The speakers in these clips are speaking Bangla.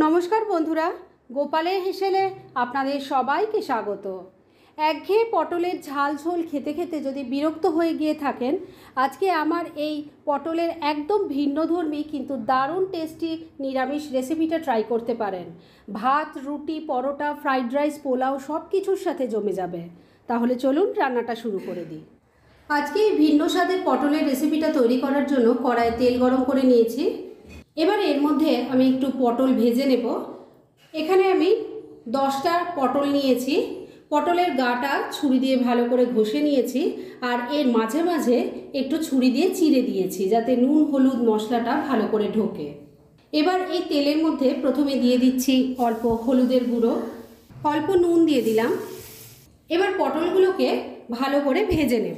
নমস্কার বন্ধুরা, গোপালের হেসেলে আপনাদের সবাইকে স্বাগত। একঘেয়ে পটলের ঝাল ঝোল খেতে খেতে যদি বিরক্ত হয়ে গিয়ে থাকেন, আজকে আমার এই পটলের একদম ভিন্নধর্মী কিন্তু দারুণ টেস্টি নিরামিষ রেসিপিটা ট্রাই করতে পারেন। ভাত, রুটি, পরোটা, ফ্রাইড রাইস, পোলাও সব কিছুর সাথে জমে যাবে। তাহলে চলুন রান্নাটা শুরু করে দিই। আজকে এই ভিন্ন স্বাদের পটলের রেসিপিটা তৈরি করার জন্য কড়াইয়ে তেল গরম করে নিয়েছি। এবার এর মধ্যে আমি একটু পটল ভেজে নেব। এখানে আমি 10টা পটল নিয়েছি। পটলের গাটা ছুরি দিয়ে ভালো করে ঘষে নিয়েছি, আর এর মাঝে মাঝে একটু ছুরি দিয়ে চিড়ে দিয়েছি যাতে নুন হলুদ মশলাটা ভালো করে ঢোকে। এবার এই তেলের মধ্যে প্রথমে দিয়ে দিচ্ছি অল্প হলুদের গুঁড়ো, অল্প নুন দিয়ে দিলাম। এবার পটলগুলোকে ভালো করে ভেজে নেব।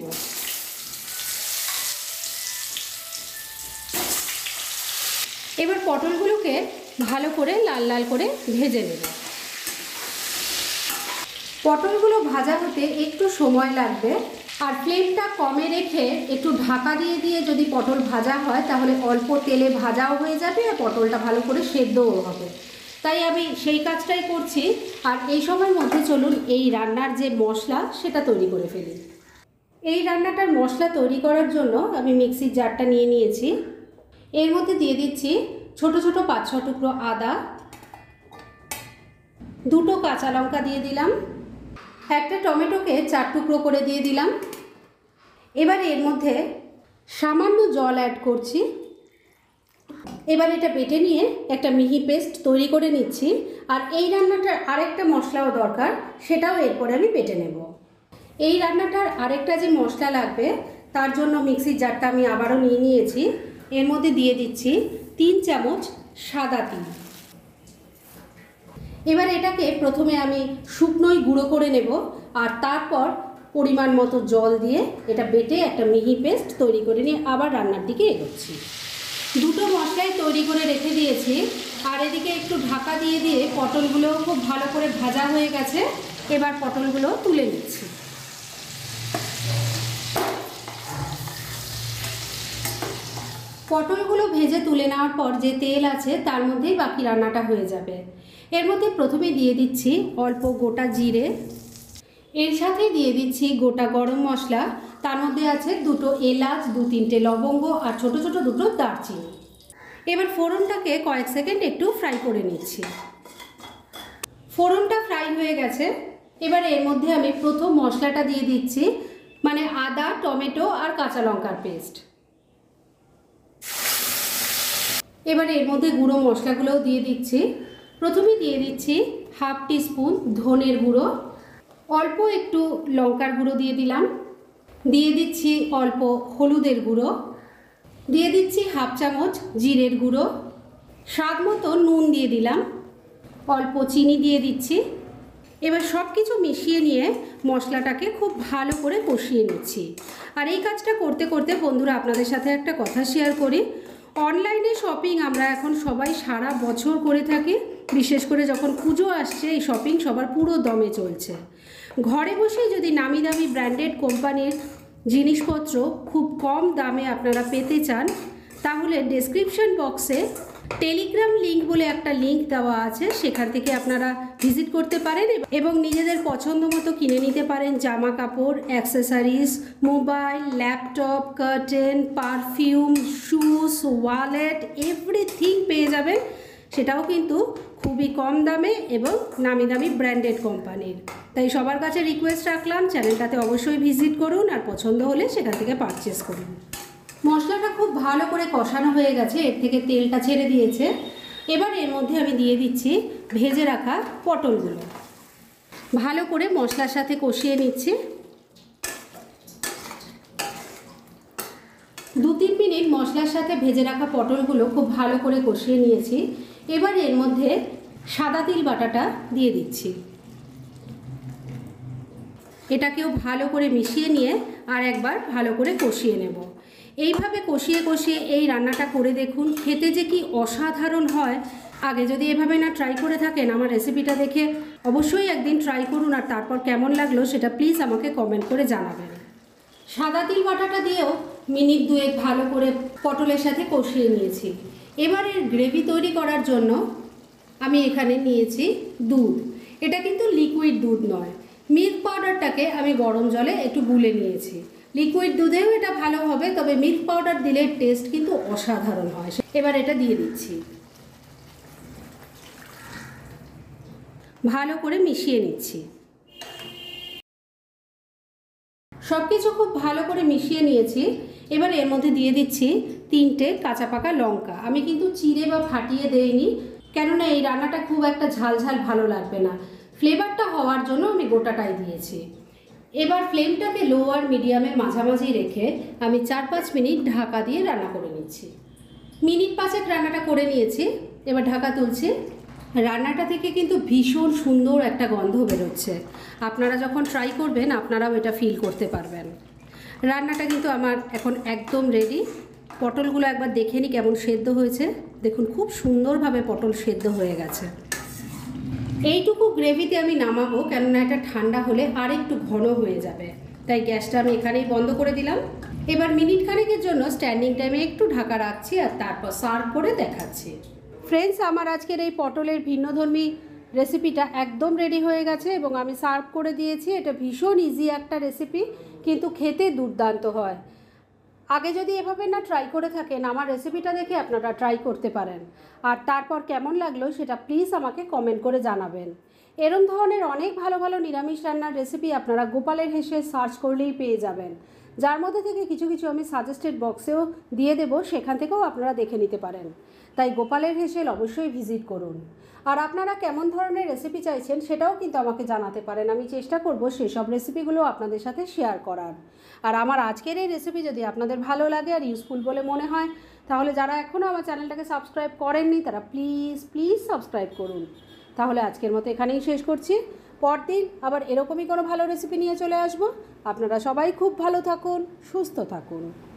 এবার পটলগুলোকে ভালো করে লাল লাল করে ভেজে নেব। পটলগুলো ভাজা হতে একটু সময় লাগবে, আর ফ্লেমটা কমে রেখে একটু ঢাকা দিয়ে দিয়ে যদি পটল ভাজা হয় তাহলে অল্প তেলে ভাজাও হয়ে যাবে আর পটলটা ভালো করে সেদ্ধও হবে। তাই আমি সেই কাজটাই করছি। আর এই সময়ের মধ্যে চলুন এই রান্নার যে মশলা সেটা তৈরি করে ফেলি। এই রান্নাটার মশলা তৈরি করার জন্য আমি মিক্সির জারটা নিয়ে নিয়েছি। এর মধ্যে দিয়ে দিচ্ছি ছোট ছোট 5-6 টুকরো আদা, 2টো কাঁচা লঙ্কা দিয়ে দিলাম, একটা টমেটোকে 4 টুকরো করে দিয়ে দিলাম। এবার এর মধ্যে সামান্য জল অ্যাড করছি। এবার এটা বেটে নিয়ে একটা মিহি পেস্ট তৈরি করে নিচ্ছি। আর এই রান্নাটার আরেকটা মশলাও দরকার, সেটাও এরপরে আমি বেটে নেব। এই রান্নাটার আরেকটা যে মশলা লাগবে তার জন্য মিক্সির জারটা আমি আবারও নিয়ে নিয়েছি। এর মধ্যে দিয়ে দিচ্ছি 3 চামচ সাদা তিল। এবার এটাকে প্রথমে আমি শুকনোই গুঁড়ো করে নেব, আর তারপর পরিমাণ মতো জল দিয়ে এটা বেটে একটা মিহি পেস্ট তৈরি করে নিয়ে আবার রান্নার দিকে এগোচ্ছি। 2টো মশলাই তৈরি করে রেখে দিয়েছি, আর এদিকে একটু ঢাকা দিয়ে দিয়ে পটলগুলোও খুব ভালো করে ভাজা হয়ে গেছে। এবার পটলগুলো তুলে নিচ্ছি। পটলগুলো ভেজে তুলে নেওয়ার পর যে তেল আছে তার মধ্যেই বাকি রান্নাটা হয়ে যাবে। এর মধ্যে প্রথমে দিয়ে দিচ্ছি অল্প গোটা জিরে, এর সাথে দিয়ে দিচ্ছি গোটা গরম মশলা, তার মধ্যে আছে 2টো এলাচ, 2-3টে লবঙ্গ আর ছোট ছোট 2টো দারচিনি। এবার ফোড়নটাকে কয়েক সেকেন্ড একটু ফ্রাই করে নিচ্ছি। ফোড়নটা ফ্রাই হয়ে গেছে। এবার এর মধ্যে আমি প্রথম মশলাটা দিয়ে দিচ্ছি, মানে আদা, টমেটো আর কাঁচা লঙ্কার পেস্ট। এবার এর মধ্যে গুঁড়ো মশলাগুলোও দিয়ে দিচ্ছি। প্রথমে দিয়ে দিচ্ছি 1/2 টিস্পুন ধনের গুঁড়ো, অল্প একটু লঙ্কার গুঁড়ো দিয়ে দিলাম, দিয়ে দিচ্ছি অল্প হলুদের গুঁড়ো, দিয়ে দিচ্ছি 1/2 চামচ জিরের গুঁড়ো, স্বাদ মতো নুন দিয়ে দিলাম, অল্প চিনি দিয়ে দিচ্ছি। এবার সব কিছু মিশিয়ে নিয়ে মশলাটাকে খুব ভালো করে কষিয়ে নিচ্ছি। আর এই কাজটা করতে করতে বন্ধুরা আপনাদের সাথে একটা কথা শেয়ার করি। অনলাইনে শপিং আমরা এখন সবাই সারা বছর করে থাকি, বিশেষ করে যখন পুজো আসছে এই শপিং সবার পুরো দমে চলছে। ঘরে বসে যদি নামি দামি ব্র্যান্ডেড কোম্পানির জিনিসপত্র খুব কম দামে আপনারা পেতে চান, তাহলে ডেসক্রিপশন বক্সে টেলিগ্রাম লিঙ্ক বলে একটা লিঙ্ক দেওয়া আছে, সেখান থেকে আপনারা ভিজিট করতে পারেন এবং নিজেদের পছন্দ মতো কিনে নিতে পারেন জামা কাপড়, accessories, mobile, laptop, curtain, perfume, shoes, wallet, everything পেয়ে যাবেন। সেটাও কিন্তু খুবই কম দামে এবং নামি দামি ব্র্যান্ডেড কোম্পানির। তাই সবার কাছে রিকোয়েস্ট রাখলাম চ্যানেলটাতে অবশ্যই ভিজিট করুন, আর পছন্দ হলে সেখান থেকে পারচেস করুন। মশলাটা খুব ভালো করে কষানো হয়ে গেছে, এর থেকে তেলটা ছেড়ে দিয়েছে। এবার এর মধ্যে আমি দিয়ে দিচ্ছি ভেজে রাখা পটলগুলো, ভালো করে মশলার সাথে কষিয়ে নিচ্ছি। 2-3 মিনিট মশলার সাথে ভেজে রাখা পটলগুলো খুব ভালো করে কষিয়ে নিয়েছি। এবার এর মধ্যে সাদা তিল বাটাটা দিয়ে দিচ্ছি। এটাকেও ভালো করে মিশিয়ে নিয়ে আর একবার ভালো করে কষিয়ে নেব। এইভাবে কষিয়ে কষিয়ে এই রান্নাটা করে দেখুন, খেতে যে কি অসাধারণ হয়। আগে যদি এভাবে না ট্রাই করে থাকেন, আমার রেসিপিটা দেখে অবশ্যই একদিন ট্রাই করুন, আর তারপর কেমন লাগলো সেটা প্লিজ আমাকে কমেন্ট করে জানাবেন। সাদা তিল বাটাটা দিয়েও মিনিট 2 ভালো করে পটলের সাথে কষিয়ে নিয়েছি। এবার এর গ্রেভি তৈরি করার জন্য আমি এখানে নিয়েছি দুধ। এটা কিন্তু লিকুইড দুধ নয়, মিল্ক পাউডারটাকে আমি গরম জলে একটু গুলে নিয়েছি। লিকুইড দুধেও এটা ভালো হবে, তবে মিল্ক পাউডার দিলে টেস্ট কিন্তু অসাধারণ হয়। এবার এটা দিয়ে দিচ্ছি, ভালো করে মিশিয়ে নিচ্ছি। সব কিছু খুব ভালো করে মিশিয়ে নিয়েছি। এবার এর মধ্যে দিয়ে দিচ্ছি 3টে কাঁচা পাকা লঙ্কা। আমি কিন্তু চিড়ে বা ফাটিয়ে দেইনি, কেননা এই রান্নাটা খুব একটা ঝাল ঝাল ভালো লাগবে না। ফ্লেভারটা হওয়ার জন্য আমি গোটাটাই দিয়েছি। এবার ফ্লেমটাকে লো আর মিডিয়ামের মাঝামাঝি রেখে আমি 4-5 মিনিট ঢাকা দিয়ে রান্না করে নিচ্ছি। মিনিট 5 রান্নাটা করে নিয়েছি। এবার ঢাকা তুলছি। রান্নাটা থেকে কিন্তু ভীষণ সুন্দর একটা গন্ধ বেরোচ্ছে। আপনারা যখন ট্রাই করবেন আপনারাও এটা ফিল করতে পারবেন। রান্নাটা কিন্তু আমার এখন একদম রেডি। পটলগুলো একবার দেখে নিই কেমন সেদ্ধ হয়েছে। দেখুন খুব সুন্দরভাবে পটল সেদ্ধ হয়ে গেছে। এইটুকু গ্রেভিতে আমি নামাবো, কেননা এটা ঠান্ডা হলে আর একটু ঘন হয়ে যাবে, তাই গ্যাসটা আমি এখানেই বন্ধ করে দিলাম। এবার মিনিট খানেকের জন্য স্ট্যান্ডিং টাইমে একটু ঢাকা রাখছি আর তারপর সার্ভ করে দেখাচ্ছি। ফ্রেন্ডস, আমার আজকের এই পটলের ভিন্নধর্মী রেসিপিটা একদম রেডি হয়ে গেছে এবং আমি সার্ভ করে দিয়েছি। এটা ভীষণ ইজি একটা রেসিপি, কিন্তু খেতে দুর্দান্ত হয়। আগে যদি এভাবে না ট্রাই করে থাকেন, আমার রেসিপিটা দেখে আপনারা ট্রাই করতে পারেন। আর তারপর কেমন লাগলো সেটা প্লিজ আমাকে কমেন্ট করে জানাবেন। এরম ধরনের অনেক ভালো ভালো নিরামিষ রান্নার রেসিপি আপনারা গোপালের হেসে সার্চ করলেই পেয়ে যাবেন, যার মধ্যে থেকে কিছু কিছু আমি সাজেস্টেড বক্সেও দিয়ে দেব, সেখান থেকেও আপনারা দেখে নিতে পারেন। তাই গোপালের হেসেল অবশ্যই ভিজিট করুন। আর আপনারা কেমন ধরনের রেসিপি চাইছেন সেটাও কিন্তু আমাকে জানাতে পারেন। আমি চেষ্টা করব সেসব রেসিপিগুলো আপনাদের সাথে শেয়ার করার। আর আমার আজকের এই রেসিপি যদি আপনাদের ভালো লাগে আর ইউজফুল বলে মনে হয়, তাহলে যারা এখনও আমার চ্যানেলটাকে সাবস্ক্রাইব করেননি তারা প্লিজ প্লিজ সাবস্ক্রাইব করুন। তাহলে আজকের মতো এখানেই শেষ করছি। পরদিন আবার এরকমই কোনো ভালো রেসিপি নিয়ে চলে আসব। আপনারা সবাই খুব ভালো থাকুন, সুস্থ থাকুন।